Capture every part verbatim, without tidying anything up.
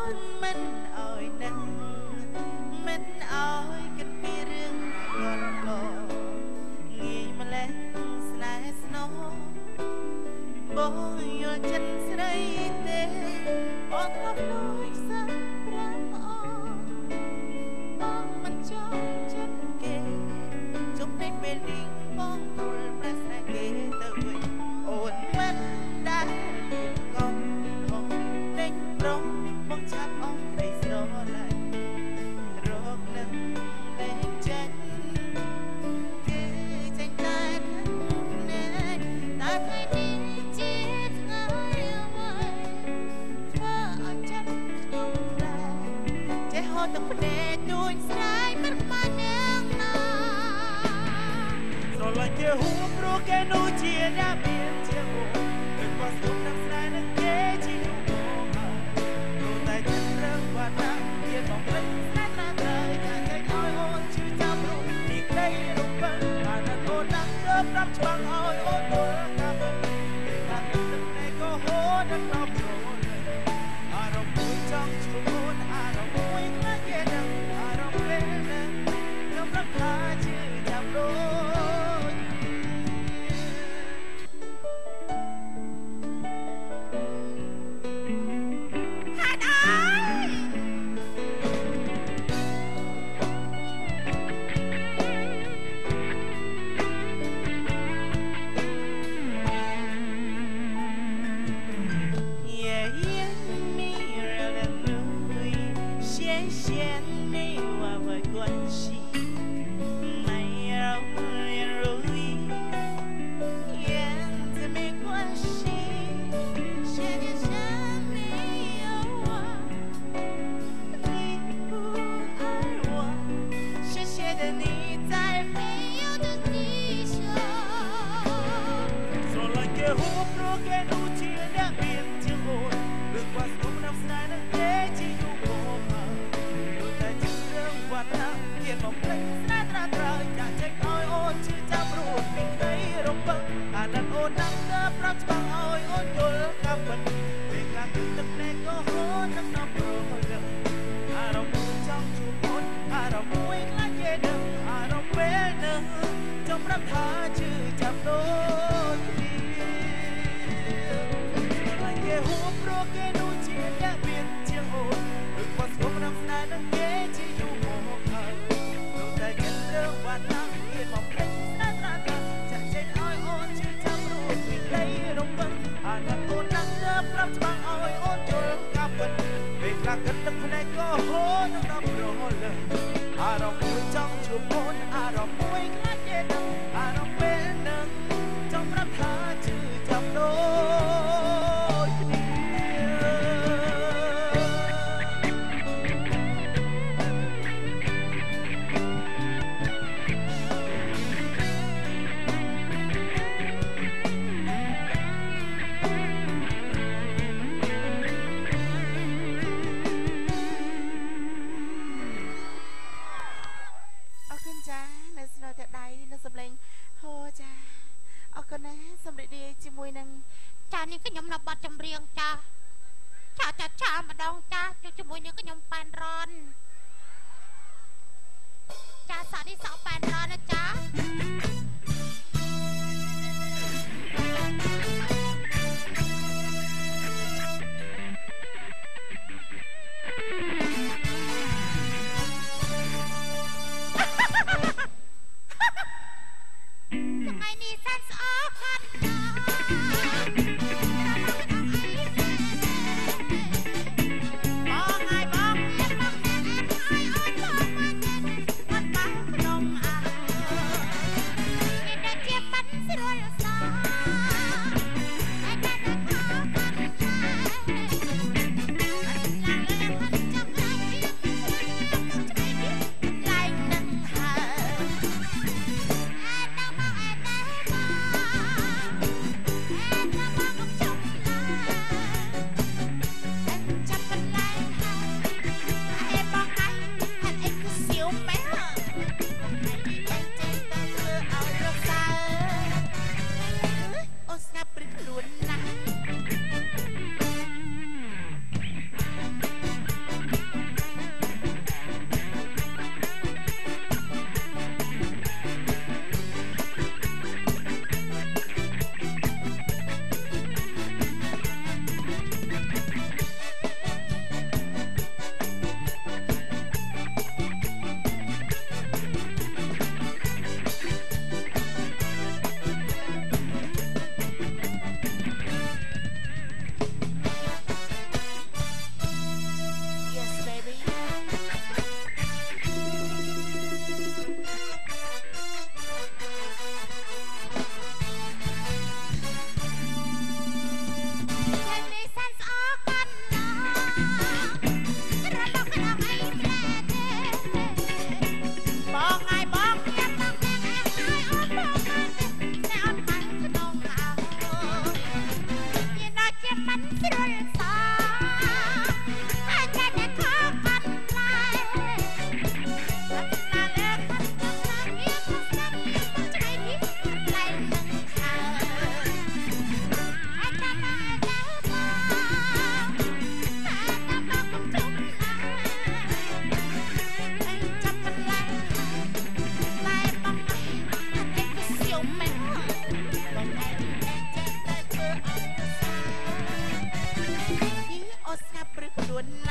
នមិនអើយនឹងមិនអើយគិតពីរឿងកូនកោងាយម្លេះស្នេហ៍ស្នោបងយល់ចិត្តស្រីទេបងធ្លាប់លួចសឹកប្រាំអបងមិនចង់ចិត្តគេជុំពេកពេលនេះបងទូលប្រស្នេហ៍គេទៅវិញអូនមិនដែលមានកុំបងដេញប្រងបងឆាប់អស់ដីស្រឡាញ់រកនឹងតែចេញគេចេញតែតែថ្ងៃនេះជាថ្ងៃអ្វីធ្វើឲ្យចិត្តខ្ញុំប្រែចេះហត់ទឹកភ្នែកទួញស្រ័យមិនខ្មាស់នឹងណាស្រឡាញ់គេហួរព្រោះគេនោះជាអ្នកមានជាហួរគឺបោះស្ទុំនឹងស្នេហ៍នឹងគេជាយូរមកហើយព្រោះតែចិត្តរឿងវត្តណាជាបងភ្លេចស្នេហ៍ណាត្រូវតែចេញឲ្យអូនជឿចាំព្រោះពីក្តីរំពឹងបានតែអូនណាស់ទៅប្រាប់ច្បាស់ឲ្យអូនយល់ថាបងតែទឹកនេះក៏ហូរដល់ដល់ព្រោះអារម្មណ៍មួយចង់ជួបអូនអារម្មណ៍មួយខ្លាចគេដឹងអារម្មណ៍ពេលនឹងខ្ញុំរំខានជឿចាំព្រោះ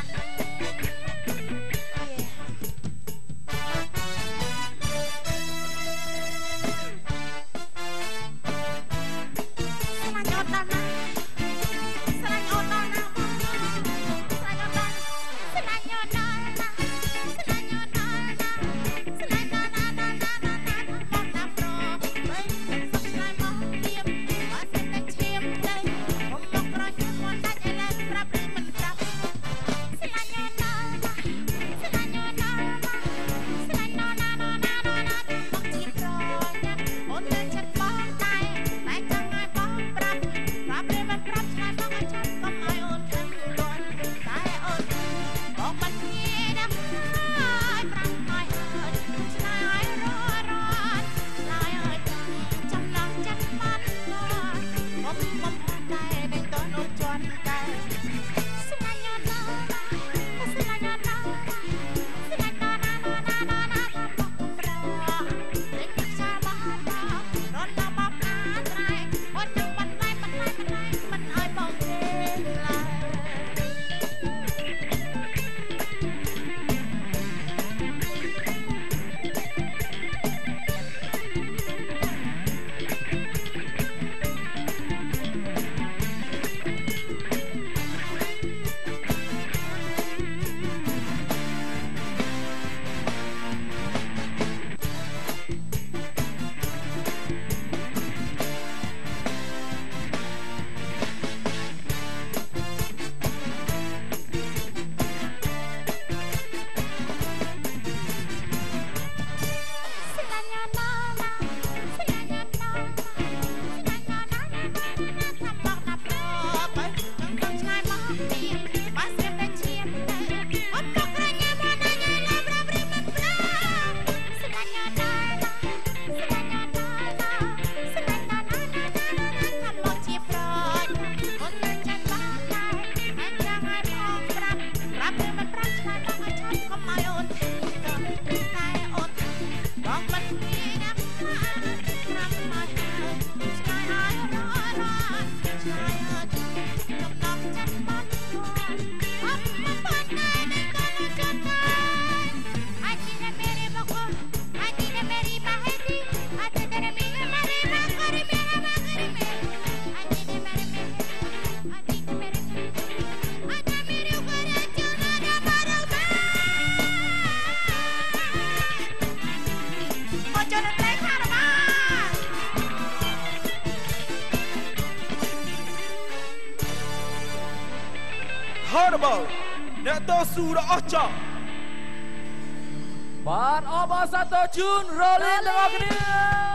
Horrible អ្នកតស៊ូដ៏អស្ចារ្យបាទអបអរសាទរជូនរលីនទាំងអស់គ្នា